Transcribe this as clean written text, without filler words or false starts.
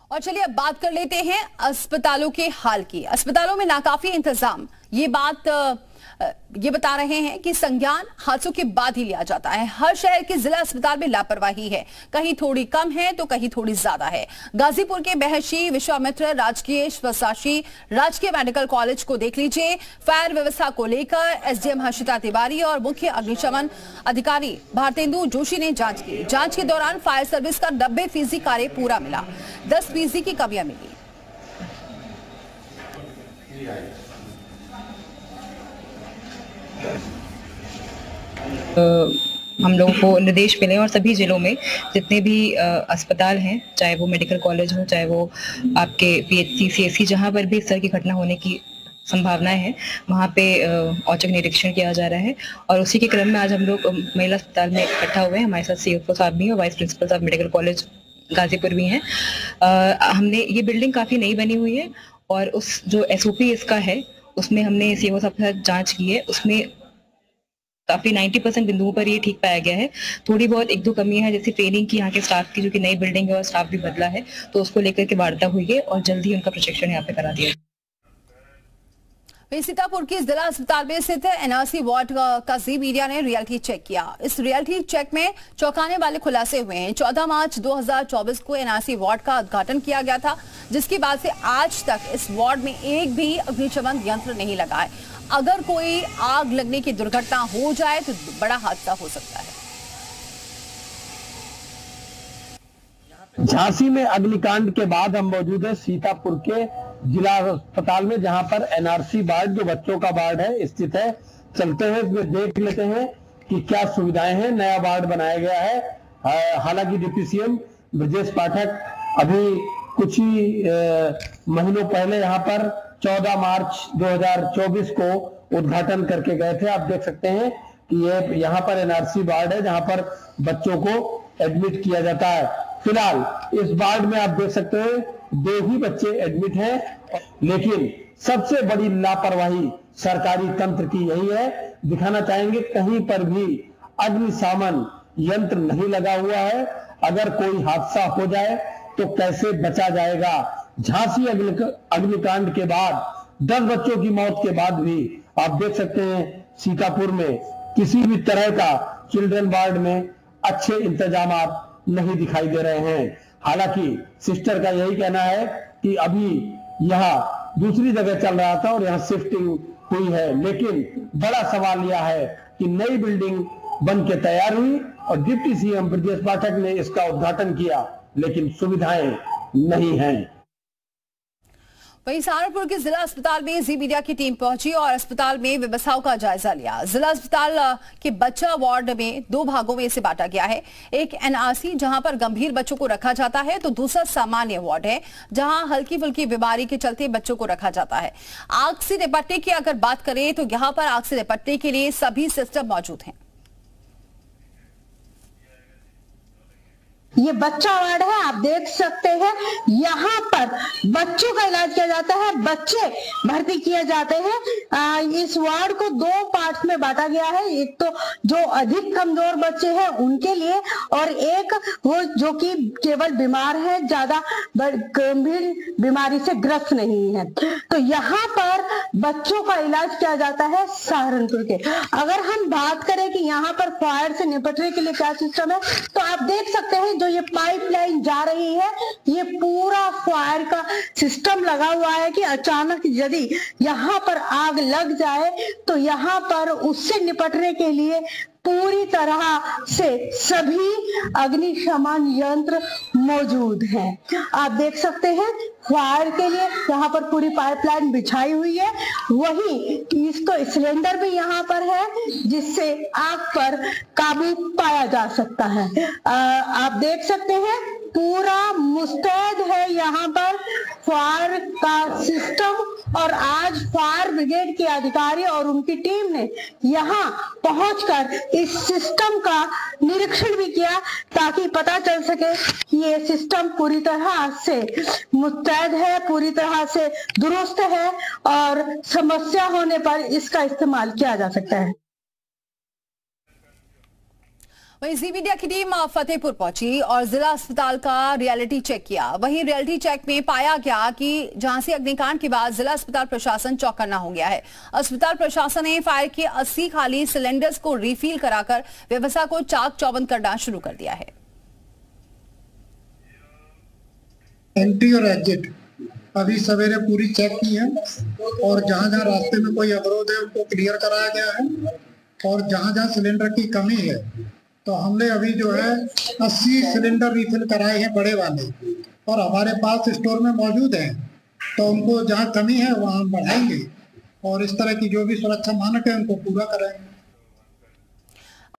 और चलिए अब बात कर लेते हैं अस्पतालों के हाल की। अस्पतालों में नाकाफी इंतजाम, ये बता रहे हैं कि संज्ञान हादसों के बाद ही लिया जाता है। हर शहर के जिला अस्पताल में लापरवाही है, कहीं थोड़ी कम है तो कहीं थोड़ी ज्यादा है। गाजीपुर के महर्षि विश्वामित्र राजकीय स्वशासी राजकीय मेडिकल कॉलेज को देख लीजिए। फायर व्यवस्था को लेकर एसडीएम हर्षिता तिवारी और मुख्य अग्निशमन अधिकारी भारतेंदु जोशी ने जांच की। जांच के दौरान फायर सर्विस का 90% कार्य पूरा मिला, 10% की कमियां मिली। हम लोगों को निर्देश मिले और सभी जिलों में जितने भी अस्पताल हैं, चाहे वो मेडिकल कॉलेज हो, चाहे वो आपके पीएचसी सीएससी, जहां पर भी इस तरह की घटना होने की संभावनाएं हैं, वहां पे औचक निरीक्षण किया जा रहा है। और उसी के क्रम में आज हम लोग महिला अस्पताल में इकट्ठा हुए हैं। हमारे साथ सीएफओ साहब भी हैं और वाइस प्रिंसिपल साहब मेडिकल कॉलेज गाजीपुर भी हैं। हमने ये बिल्डिंग काफी नई बनी हुई है और उस जो एसओपी इसका है उसमें हमने सीएफओ साहब के साथ जांच की है। उसमें काफी 90% बिंदुओं पर ये ठीक पाया गया है। थोड़ी बहुत एक दो कमी है, जैसे ट्रेनिंग की यहाँ के स्टाफ की, जो कि नई बिल्डिंग है और स्टाफ भी बदला है, तो उसको लेकर के वार्ता हुई है और जल्द ही उनका प्रशिक्षण यहाँ पे करा दिया। सीतापुर के जिला अस्पताल में स्थित एनआरसी वार्ड का जी मीडिया ने रियलिटी चेक किया। इस रियलिटी चेक में चौंकाने वाले खुलासे हुए हैं। 14 मार्च 2024 को एनआरसी वार्ड का उद्घाटन किया गया था, जिसके बाद से आज तक इस वार्ड में एक भी अग्निशमन यंत्र नहीं लगा है। अगर कोई आग लगने की दुर्घटना हो जाए तो बड़ा हादसा हो सकता है। झांसी में अग्निकांड के बाद हम मौजूद है सीतापुर के जिला अस्पताल में, जहां पर एनआरसी वार्ड, जो बच्चों का वार्ड है, स्थित है। चलते हैं, इसमें देख लेते हैं कि क्या सुविधाएं हैं। नया वार्ड बनाया गया है। हालांकि डिप्टी सीएम ब्रजेश पाठक अभी कुछ ही महीनों पहले यहां पर 14 मार्च 2024 को उद्घाटन करके गए थे। आप देख सकते हैं कि ये यहाँ पर एनआरसी वार्ड है, जहां पर बच्चों को एडमिट किया जाता है। फिलहाल इस वार्ड में आप देख सकते हैं 2 ही बच्चे एडमिट हैं, लेकिन सबसे बड़ी लापरवाही सरकारी तंत्र की यही है। दिखाना चाहेंगे, कहीं पर भी अग्निशमन यंत्र नहीं लगा हुआ है। अगर कोई हादसा हो जाए तो कैसे बचा जाएगा। झांसी अग्निकांड के बाद 10 बच्चों की मौत के बाद भी आप देख सकते हैं सीतापुर में किसी भी तरह का चिल्ड्रन वार्ड में अच्छे इंतजाम नहीं दिखाई दे रहे हैं। हालांकि सिस्टर का यही कहना है कि अभी यहाँ दूसरी जगह चल रहा था और यहाँ शिफ्टिंग हुई है, लेकिन बड़ा सवाल यह है कि नई बिल्डिंग बन के तैयार हुई और डिप्टी सीएम ब्रजेश पाठक ने इसका उद्घाटन किया, लेकिन सुविधाएं नहीं हैं। वहीं सहारनपुर के जिला अस्पताल में जी मीडिया की टीम पहुंची और अस्पताल में व्यवस्थाओं का जायजा लिया। जिला अस्पताल के बच्चा वार्ड में 2 भागों में इसे बांटा गया है। एक एनआरसी, जहां पर गंभीर बच्चों को रखा जाता है, तो दूसरा सामान्य वार्ड है, जहां हल्की फुल्की बीमारी के चलते बच्चों को रखा जाता है। आग से निपटने की अगर बात करें तो यहाँ पर आग से निपटने के लिए सभी सिस्टम मौजूद हैं। ये बच्चा वार्ड है, आप देख सकते हैं। यहाँ पर बच्चों का इलाज किया जाता है, बच्चे भर्ती किए जाते हैं। इस वार्ड को 2 पार्ट में बांटा गया है। एक तो जो अधिक कमजोर बच्चे हैं उनके लिए, और एक वो जो कि केवल बीमार है, ज्यादा गंभीर बीमारी से ग्रस्त नहीं है। तो यहाँ पर बच्चों का इलाज किया जाता है सहारनपुर के। अगर हम बात करें कि यहाँ पर फायर से निपटने के लिए क्या सिस्टम है, तो आप देख सकते हैं जो ये पाइपलाइन जा रही है, ये पूरा फायर का सिस्टम लगा हुआ है कि अचानक यदि यहाँ पर आग लग जाए तो यहाँ पर उससे निपटने के लिए पूरी तरह से सभी अग्निशमन यंत्र मौजूद हैं। आप देख सकते हैं फायर के लिए यहाँ पर पूरी पाइपलाइन बिछाई हुई है। वही इसको सिलेंडर भी यहाँ पर है, जिससे आग पर काबू पाया जा सकता है। आप देख सकते हैं पूरा मुस्तैद है यहाँ पर फायर का सिस्टम, और आज फायर ब्रिगेड के अधिकारी और उनकी टीम ने यहाँ पहुंचकर इस सिस्टम का निरीक्षण भी किया, ताकि पता चल सके कि ये सिस्टम पूरी तरह से मुस्तैद है, पूरी तरह से दुरुस्त है और समस्या होने पर इसका इस्तेमाल किया जा सकता है। वहीं जी मीडिया की टीम फतेहपुर पहुंची और जिला अस्पताल का रियलिटी चेक किया। वहीं रियलिटी चेक में पाया गया कि झांसी अग्निकांड के बाद जिला अस्पताल प्रशासन चौकन्ना हो गया है। अस्पताल प्रशासन ने फायर के 80 खाली सिलेंडर्स को रिफिल कराकर व्यवस्था को चाक चौबंद करना शुरू कर दिया है। एंट्री और एग्जिट अभी सवेरे पूरी चेक की है और जहां जहां रास्ते में कोई अवरोध है उनको क्लियर कराया गया है और जहां जहां सिलेंडर की कमी है तो हमने अभी जो है 80 सिलेंडर रिफिल कराए हैं बड़े वाले और हमारे पास स्टोर में मौजूद हैं, तो उनको जहां कमी है वहां हम बढ़ाएंगे और इस तरह की जो भी सुरक्षा मानक है उनको पूरा कराएंगे।